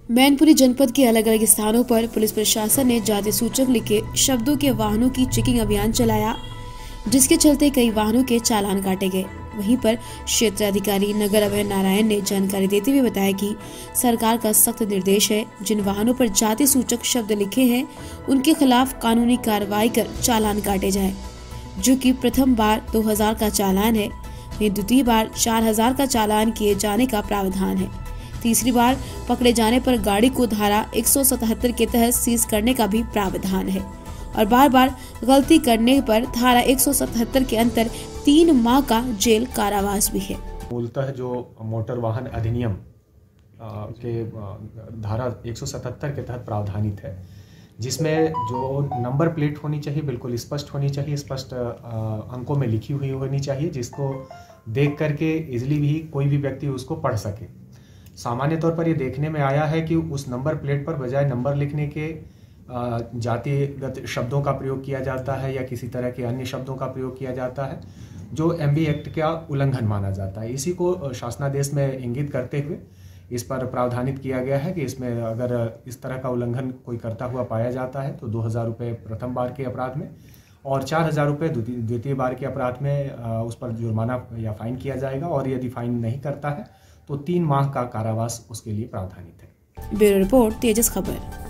मैनपुरी जनपद के अलग अलग स्थानों पर पुलिस प्रशासन ने जाति सूचक लिखे शब्दों के वाहनों की चेकिंग अभियान चलाया, जिसके चलते कई वाहनों के चालान काटे गए। वहीं पर क्षेत्र अधिकारी नगर अभय नारायण ने जानकारी देते हुए बताया कि सरकार का सख्त निर्देश है, जिन वाहनों पर जाति सूचक शब्द लिखे हैं उनके खिलाफ कानूनी कार्रवाई कर चालान काटे जाए, जो कि प्रथम बार 2000 का चालान है, वहीं द्वितीय बार 4000 का चालान किए जाने का प्रावधान है। तीसरी बार पकड़े जाने पर गाड़ी को धारा 177 के तहत सीज करने का भी प्रावधान है और बार बार गलती करने पर धारा 177 के अंतर 3 माह का जेल कारावास भी है। मूलतः जो मोटर वाहन अधिनियम के धारा 177 के तहत प्रावधानित है, जिसमें जो नंबर प्लेट होनी चाहिए बिल्कुल स्पष्ट होनी चाहिए, स्पष्ट अंकों में लिखी हुई होनी चाहिए, जिसको देख करके इजिली भी कोई भी व्यक्ति उसको पढ़ सके। सामान्य तौर पर ये देखने में आया है कि उस नंबर प्लेट पर बजाय नंबर लिखने के जातिगत शब्दों का प्रयोग किया जाता है या किसी तरह के अन्य शब्दों का प्रयोग किया जाता है, जो एमवी एक्ट का उल्लंघन माना जाता है। इसी को शासनादेश में इंगित करते हुए इस पर प्रावधानित किया गया है कि इसमें अगर इस तरह का उल्लंघन कोई करता हुआ पाया जाता है तो 2000 रुपये प्रथम बार के अपराध में और 4000 रुपये द्वितीय बार के अपराध में उस पर जुर्माना या फाइन किया जाएगा, और यदि फाइन नहीं करता है तो 3 माह का कारावास उसके लिए प्रावधानित है। ब्यूरो रिपोर्ट, तेजस खबर।